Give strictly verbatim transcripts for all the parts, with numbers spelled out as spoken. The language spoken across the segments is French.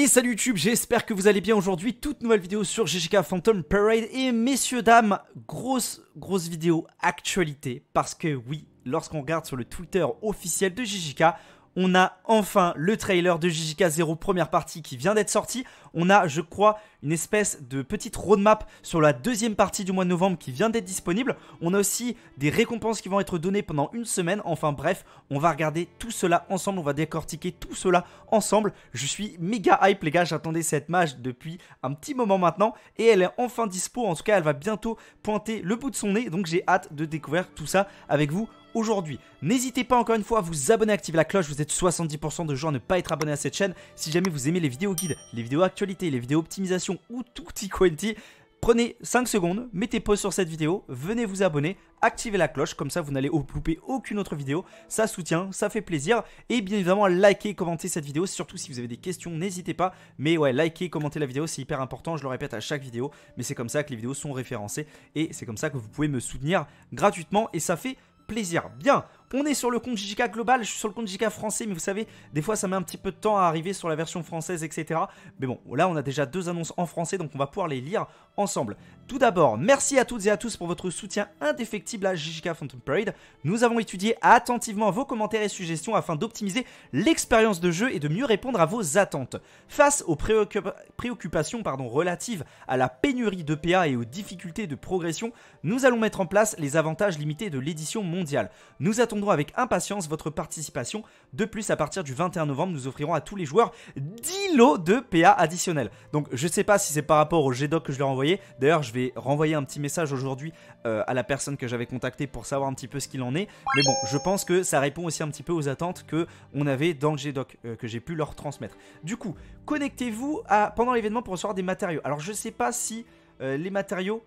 Et salut YouTube, j'espère que vous allez bien aujourd'hui. Toute nouvelle vidéo sur G G K Phantom Parade. Et messieurs, dames, grosse, grosse vidéo actualité. Parce que oui, lorsqu'on regarde sur le Twitter officiel de G G K, on a enfin le trailer de G G K zéro première partie qui vient d'être sorti. On a, je crois, une espèce de petite roadmap sur la deuxième partie du mois de novembre qui vient d'être disponible. On a aussi des récompenses qui vont être données pendant une semaine. Enfin bref, on va regarder tout cela ensemble. On va décortiquer tout cela ensemble. Je suis méga hype les gars, j'attendais cette mage depuis un petit moment maintenant. Et elle est enfin dispo, en tout cas elle va bientôt pointer le bout de son nez. Donc j'ai hâte de découvrir tout ça avec vous aujourd'hui. N'hésitez pas encore une fois à vous abonner, à activer la cloche. Vous êtes soixante-dix pour cent de gens à ne pas être abonnés à cette chaîne. Si jamais vous aimez les vidéos guides, les vidéos actualités, les vidéos optimisation ou tutti quanti, prenez cinq secondes, mettez pause sur cette vidéo, venez vous abonner, activez la cloche, comme ça vous n'allez louper aucune autre vidéo. Ça soutient, ça fait plaisir. Et bien évidemment, likez, commentez cette vidéo. Surtout si vous avez des questions, n'hésitez pas. Mais ouais, likez, commentez la vidéo, c'est hyper important. Je le répète à chaque vidéo. Mais c'est comme ça que les vidéos sont référencées. Et c'est comme ça que vous pouvez me soutenir gratuitement. Et ça fait plaisir. Bien, on est sur le compte G G K global, je suis sur le compte G G K français, mais vous savez, des fois ça met un petit peu de temps à arriver sur la version française, et cetera. Mais bon, là on a déjà deux annonces en français, donc on va pouvoir les lire ensemble. Tout d'abord, merci à toutes et à tous pour votre soutien indéfectible à G G K Phantom Parade. Nous avons étudié attentivement vos commentaires et suggestions afin d'optimiser l'expérience de jeu et de mieux répondre à vos attentes. Face aux préoccup préoccupations pardon, relatives à la pénurie de P A et aux difficultés de progression, nous allons mettre en place les avantages limités de l'édition mondiale. Nous attendons avec impatience votre participation. De plus, à partir du vingt et un novembre, nous offrirons à tous les joueurs dix lots de P A additionnels. Donc je ne sais pas si c'est par rapport au G doc que je leur ai envoyé. D'ailleurs, je vais renvoyer un petit message aujourd'hui euh, à la personne que j'avais contactée pour savoir un petit peu ce qu'il en est. Mais bon, je pense que ça répond aussi un petit peu aux attentes qu'on avait dans le G doc, euh, que j'ai pu leur transmettre. Du coup, connectez-vous pendant l'événement pour recevoir des matériaux. Alors je ne sais pas si euh, les matériaux...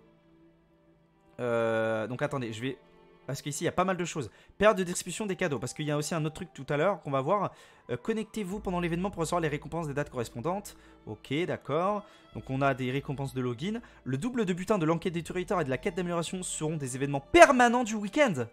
Euh, donc attendez, je vais... Parce qu'ici il y a pas mal de choses. Période de distribution des cadeaux. Parce qu'il y a aussi un autre truc tout à l'heure qu'on va voir. Euh, Connectez-vous pendant l'événement pour recevoir les récompenses des dates correspondantes. Ok, d'accord. Donc on a des récompenses de login. Le double de butin de l'enquête des territoires et de la quête d'amélioration seront des événements permanents du week-end.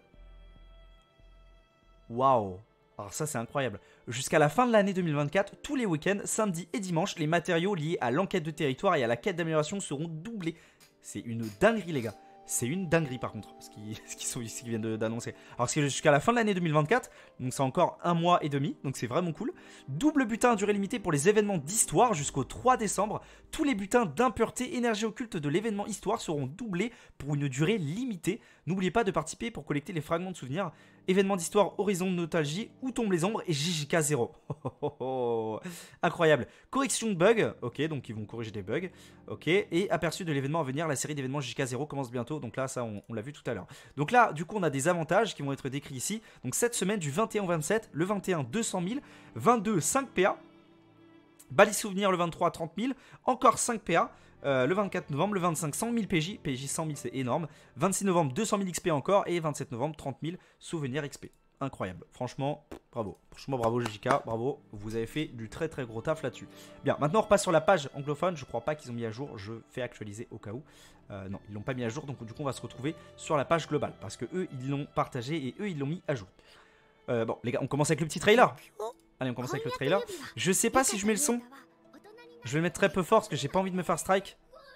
Waouh. Alors ça c'est incroyable. Jusqu'à la fin de l'année deux mille vingt-quatre, tous les week-ends, samedi et dimanche, les matériaux liés à l'enquête de territoire et à la quête d'amélioration seront doublés. C'est une dinguerie les gars. C'est une dinguerie par contre, ce qu'ils ce qui sont ici, qui viennent d'annoncer. Alors c'est jusqu'à la fin de l'année deux mille vingt-quatre, donc c'est encore un mois et demi, donc c'est vraiment cool. Double butin à durée limitée pour les événements d'histoire jusqu'au trois décembre. Tous les butins d'impureté énergie occulte de l'événement histoire seront doublés pour une durée limitée. N'oubliez pas de participer pour collecter les fragments de souvenirs. Événements d'histoire, horizon de nostalgie, où tombent les ombres et G G K zéro. Oh, oh, oh. Incroyable. Correction de bugs, ok, donc ils vont corriger des bugs. Ok, et aperçu de l'événement à venir, la série d'événements G G K zéro commence bientôt. Donc là, ça, on, on l'a vu tout à l'heure. Donc là, du coup, on a des avantages qui vont être décrits ici. Donc cette semaine, du vingt et un au vingt-sept, le vingt et un, deux cent mille, vingt-deux, cinq P A. Balise souvenir le vingt-trois, trente mille, encore cinq P A. Euh, le vingt-quatre novembre, le vingt-cinq, cent mille P J. P J cent mille, c'est énorme. vingt-six novembre, deux cent mille X P encore. Et vingt-sept novembre, trente mille souvenirs X P. Incroyable. Franchement, bravo. Franchement, bravo G J K. Bravo. Vous avez fait du très très gros taf là-dessus. Bien, maintenant on repasse sur la page anglophone. Je crois pas qu'ils ont mis à jour. Je fais actualiser au cas où. Euh, non, ils l'ont pas mis à jour. Donc du coup, on va se retrouver sur la page globale. Parce que eux, ils l'ont partagé et eux, ils l'ont mis à jour. Euh, bon, les gars, on commence avec le petit trailer. Allez, on commence avec le trailer. Je sais pas si je mets le son. Je vais le mettre très peu fort parce que j'ai pas envie de me faire strike.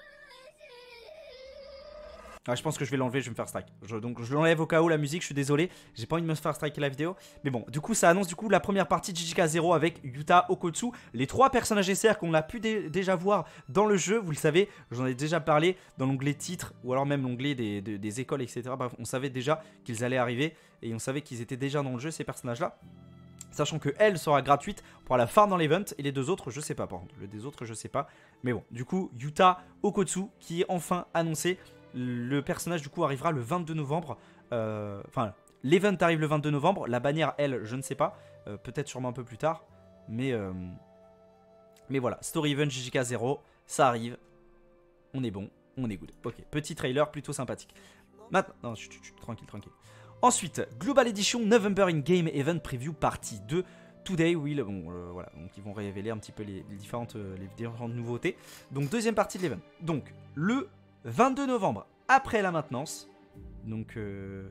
Ah, je pense que je vais l'enlever, je vais me faire strike. Je, donc je l'enlève au cas où la musique, je suis désolé. J'ai pas envie de me faire striker la vidéo. Mais bon, du coup, ça annonce du coup la première partie de G G K zéro avec Yuta Okotsu. Les trois personnages S R qu'on a pu dé déjà voir dans le jeu. Vous le savez, j'en ai déjà parlé dans l'onglet titres ou alors même l'onglet des, des, des écoles, et cetera. Bref, on savait déjà qu'ils allaient arriver et on savait qu'ils étaient déjà dans le jeu, ces personnages-là. Sachant que elle sera gratuite pour la farm dans l'event. Et les deux autres, je sais pas par contre. Les deux autres, je sais pas. Mais bon, du coup, Yuta Okotsu qui est enfin annoncé. Le personnage du coup arrivera le vingt-deux novembre. euh, Enfin, l'event arrive le vingt-deux novembre. La bannière, elle, je ne sais pas. euh, Peut-être sûrement un peu plus tard. Mais, euh, mais voilà, Story Event G G K zéro, ça arrive. On est bon, on est good. Ok, petit trailer plutôt sympathique. Maintenant, non, chut, chut, chut, tranquille, tranquille. Ensuite, Global Edition November In-Game Event Preview Partie deux. Today, oui, le, bon, euh, voilà, donc ils vont révéler un petit peu les, les, différentes, euh, les différentes nouveautés. Donc, deuxième partie de l'event. Donc, le vingt-deux novembre, après la maintenance. Donc, euh,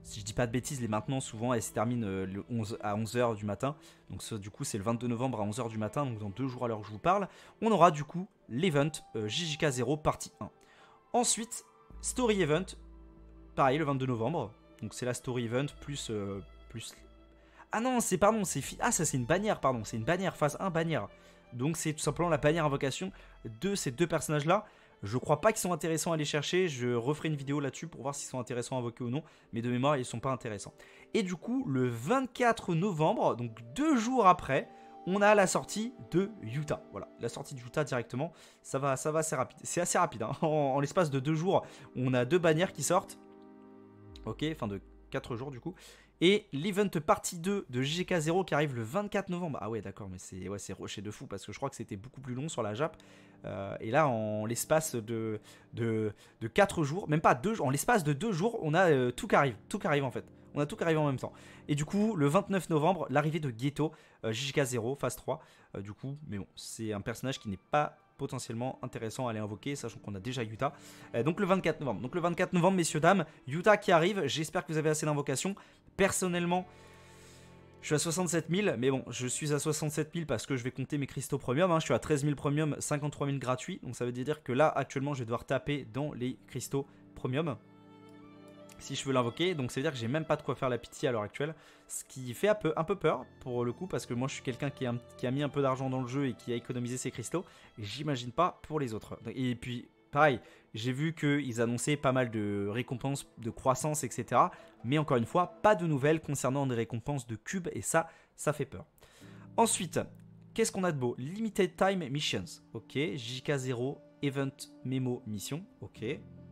Si je dis pas de bêtises, les maintenant souvent elles se terminent euh, le onze, à onze heures du matin. Donc ça, du coup c'est le vingt-deux novembre à onze heures du matin, donc dans deux jours à l'heure où je vous parle. On aura du coup l'event euh, J J K zéro partie un. Ensuite, Story Event, pareil le vingt-deux novembre. Donc c'est la Story Event plus... Euh, plus... Ah non, c'est pardon, c'est... Ah ça c'est une bannière, pardon, c'est une bannière, phase un bannière. Donc c'est tout simplement la bannière invocation de ces deux personnages là. Je crois pas qu'ils sont intéressants à aller chercher, je referai une vidéo là-dessus pour voir s'ils sont intéressants à invoquer ou non, mais de mémoire ils sont pas intéressants. Et du coup le vingt-quatre novembre, donc deux jours après, on a la sortie de Yuta. Voilà, la sortie de Yuta directement, ça va, ça va assez rapide. C'est assez rapide, hein. en, en l'espace de deux jours, on a deux bannières qui sortent. Ok, enfin de quatre jours du coup. Et l'event partie deux de J J K zéro qui arrive le vingt-quatre novembre. Ah ouais d'accord, mais c'est ouais, c'est rushé de fou parce que je crois que c'était beaucoup plus long sur la Jap. Euh, et là en l'espace de, de, de quatre jours, même pas deux jours, en l'espace de deux jours, on a euh, tout qui arrive. Tout qui arrive en fait. On a tout qui arrive en même temps. Et du coup, le vingt-neuf novembre, l'arrivée de Geto, euh, J J K zéro, phase trois. Euh, du coup, mais bon, c'est un personnage qui n'est pas potentiellement intéressant à aller invoquer, sachant qu'on a déjà Yuta. Euh, donc le vingt-quatre novembre. Donc le vingt-quatre novembre, messieurs, dames, Yuta qui arrive. J'espère que vous avez assez d'invocations. Personnellement, je suis à soixante-sept mille, mais bon, je suis à soixante-sept mille parce que je vais compter mes cristaux premium. Hein. Je suis à treize mille premium, cinquante-trois mille gratuits. Donc ça veut dire que là, actuellement, je vais devoir taper dans les cristaux premium si je veux l'invoquer. Donc ça veut dire que j'ai même pas de quoi faire la pitié à l'heure actuelle. Ce qui fait un peu, un peu peur pour le coup, parce que moi je suis quelqu'un qui, qui a mis un peu d'argent dans le jeu et qui a économisé ses cristaux. J'imagine pas pour les autres. Et puis, pareil, j'ai vu qu'ils annonçaient pas mal de récompenses de croissance, et cetera. Mais encore une fois, pas de nouvelles concernant des récompenses de cubes. Et ça, ça fait peur. Ensuite, qu'est-ce qu'on a de beau? Limited Time Missions. Ok. J J K zéro, Event Memo Mission. Ok.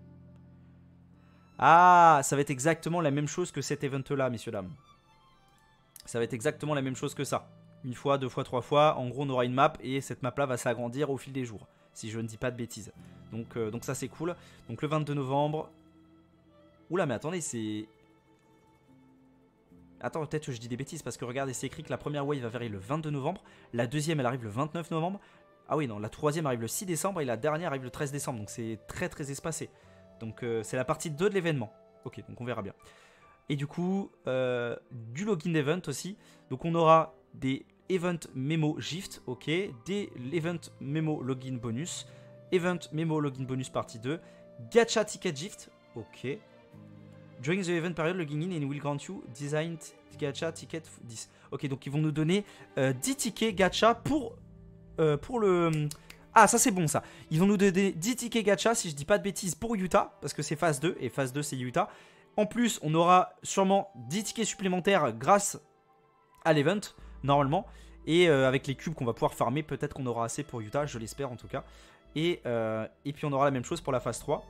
Ah, ça va être exactement la même chose que cet event-là, messieurs, dames. Ça va être exactement la même chose que ça. Une fois, deux fois, trois fois. En gros, on aura une map et cette map-là va s'agrandir au fil des jours. Si je ne dis pas de bêtises. Donc, euh, donc ça, c'est cool. Donc, le vingt-deux novembre. Oula, mais attendez, c'est... Attends, peut-être que je dis des bêtises parce que regardez, c'est écrit que la première wave va arriver le vingt-deux novembre. La deuxième, elle arrive le vingt-neuf novembre. Ah oui, non, la troisième arrive le six décembre et la dernière arrive le treize décembre. Donc, c'est très, très espacé. Donc euh, c'est la partie deux de l'événement. Ok, donc on verra bien. Et du coup, euh, du login event aussi. Donc on aura des event memo gift, ok. Des event memo login bonus. Event memo login bonus partie deux. Gacha ticket gift, ok. During the event period, logging in and will grant you designed gacha ticket dix. Ok, donc ils vont nous donner euh, dix tickets gacha pour, euh, pour le... Ah, ça c'est bon ça. Ils vont nous donner dix tickets gacha, si je dis pas de bêtises, pour Yuta, parce que c'est phase deux, et phase deux c'est Yuta. En plus, on aura sûrement dix tickets supplémentaires grâce à l'event, normalement. Et euh, avec les cubes qu'on va pouvoir farmer, peut-être qu'on aura assez pour Yuta, je l'espère en tout cas. Et, euh, et puis on aura la même chose pour la phase trois.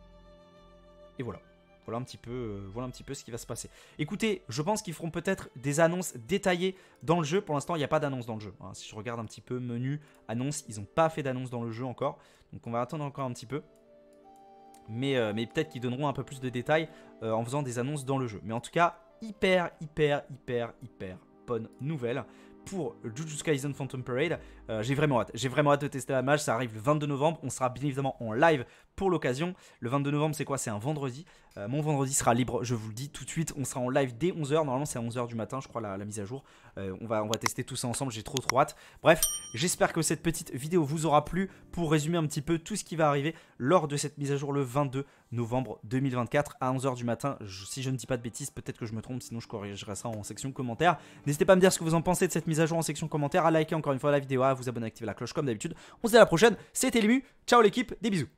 Et voilà. Voilà un, petit peu, euh, voilà un petit peu ce qui va se passer. Écoutez, je pense qu'ils feront peut-être des annonces détaillées dans le jeu. Pour l'instant, il n'y a pas d'annonce dans le jeu. Hein. Si je regarde un petit peu menu, annonce, ils n'ont pas fait d'annonce dans le jeu encore. Donc on va attendre encore un petit peu. Mais, euh, mais peut-être qu'ils donneront un peu plus de détails euh, en faisant des annonces dans le jeu. Mais en tout cas, hyper, hyper, hyper, hyper bonne nouvelle pour Jujutsu Kaisen Phantom Parade. Euh, j'ai vraiment hâte. J'ai vraiment hâte de tester la mage. Ça arrive le vingt-deux novembre. On sera bien évidemment en live pour l'occasion. Le vingt-deux novembre, c'est quoi? C'est un vendredi. Euh, mon vendredi sera libre, je vous le dis tout de suite. On sera en live dès onze heures. Normalement, c'est à onze heures du matin, je crois, la, la mise à jour. Euh, on, va, on va tester tout ça ensemble. J'ai trop, trop hâte. Bref, j'espère que cette petite vidéo vous aura plu pour résumer un petit peu tout ce qui va arriver lors de cette mise à jour le vingt-deux novembre deux mille vingt-quatre à onze heures du matin. Je, si je ne dis pas de bêtises, peut-être que je me trompe. Sinon, je corrigerai ça en section commentaires. N'hésitez pas à me dire ce que vous en pensez de cette mise à jour en section commentaires, à liker encore une fois la vidéo, à vous abonner, à activer la cloche comme d'habitude. On se dit à la prochaine. C'était Limu. Ciao l'équipe. Des bisous.